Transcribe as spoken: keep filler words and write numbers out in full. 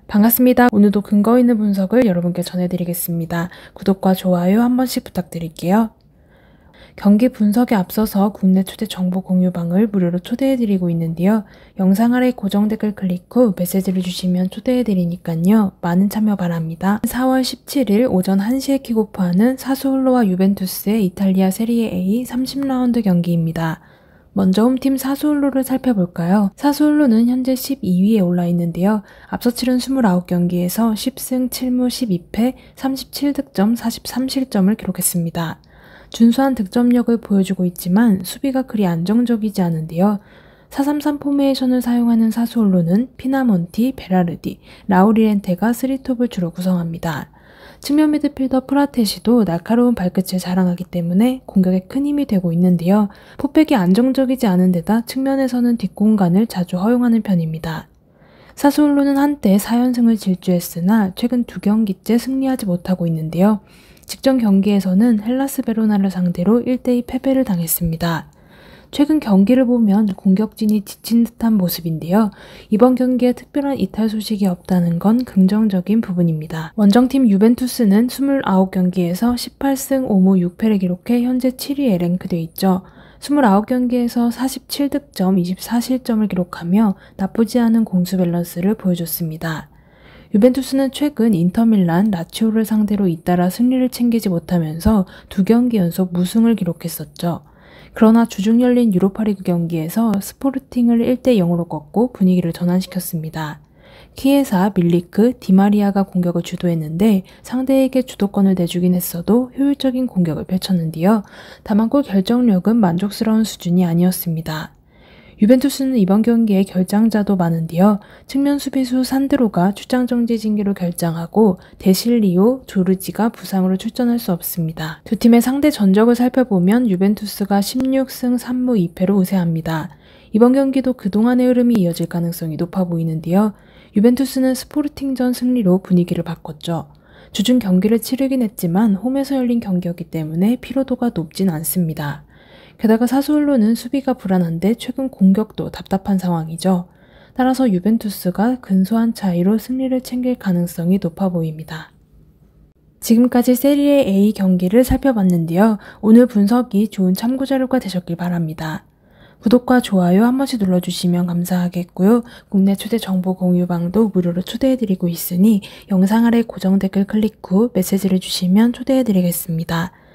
반갑습니다. 오늘도 근거 있는 분석을 여러분께 전해드리겠습니다. 구독과 좋아요 한 번씩 부탁드릴게요. 경기 분석에 앞서서 국내 초대 정보 공유방을 무료로 초대해드리고 있는데요. 영상 아래 고정 댓글 클릭 후 메시지를 주시면 초대해드리니까요. 많은 참여 바랍니다. 사월 십칠일 오전 한 시에 킥오프하는 사수올로와 유벤투스의 이탈리아 세리에 A 삼십 라운드 경기입니다. 먼저 홈팀 사수올로를 살펴볼까요? 사수올로는 현재 십이 위에 올라 있는데요. 앞서 치른 이십구 경기에서 십 승 칠 무 십이 패 삼십칠 득점 사십삼 실점을 기록했습니다. 준수한 득점력을 보여주고 있지만 수비가 그리 안정적이지 않은데요. 사 삼삼 포메이션을 사용하는 사수올로는 피나몬티, 베라르디, 라우리렌테가 쓰리톱을 주로 구성합니다. 측면 미드필더 프라테시도 날카로운 발끝을 자랑하기 때문에 공격에 큰 힘이 되고 있는데요. 포백이 안정적이지 않은 데다 측면에서는 뒷공간을 자주 허용하는 편입니다. 사수올로는 한때 사 연승을 질주했으나 최근 두 경기째 승리하지 못하고 있는데요. 직전 경기에서는 헬라스 베로나를 상대로 일 대 이 패배를 당했습니다. 최근 경기를 보면 공격진이 지친 듯한 모습인데요. 이번 경기에 특별한 이탈 소식이 없다는 건 긍정적인 부분입니다. 원정팀 유벤투스는 이십구 경기에서 십팔 승 오 무 육 패를 기록해 현재 칠 위에 랭크되어 있죠. 이십구 경기에서 사십칠 득점 이십사 실점을 기록하며 나쁘지 않은 공수 밸런스를 보여줬습니다. 유벤투스는 최근 인터밀란, 라치오를 상대로 잇따라 승리를 챙기지 못하면서 두 경기 연속 무승을 기록했었죠. 그러나 주중 열린 유로파리그 경기에서 스포르팅을 일 대 영으로 꺾고 분위기를 전환시켰습니다. 키에사, 밀리크, 디마리아가 공격을 주도했는데 상대에게 주도권을 내주긴 했어도 효율적인 공격을 펼쳤는데요. 다만 골 결정력은 만족스러운 수준이 아니었습니다. 유벤투스는 이번 경기에 결장자도 많은데요. 측면 수비수 산드로가 출장 정지 징계로 결장하고 데실리오, 조르지가 부상으로 출전할 수 없습니다. 두 팀의 상대 전적을 살펴보면 유벤투스가 십육 승 삼 무 이 패로 우세합니다. 이번 경기도 그동안의 흐름이 이어질 가능성이 높아 보이는데요. 유벤투스는 스포르팅전 승리로 분위기를 바꿨죠. 주중 경기를 치르긴 했지만 홈에서 열린 경기였기 때문에 피로도가 높진 않습니다. 게다가 사수올로는 수비가 불안한데 최근 공격도 답답한 상황이죠. 따라서 유벤투스가 근소한 차이로 승리를 챙길 가능성이 높아 보입니다. 지금까지 세리에 A 경기를 살펴봤는데요. 오늘 분석이 좋은 참고자료가 되셨길 바랍니다. 구독과 좋아요 한 번씩 눌러주시면 감사하겠고요. 국내 초대 정보 공유방도 무료로 초대해드리고 있으니 영상 아래 고정 댓글 클릭 후 메시지를 주시면 초대해드리겠습니다.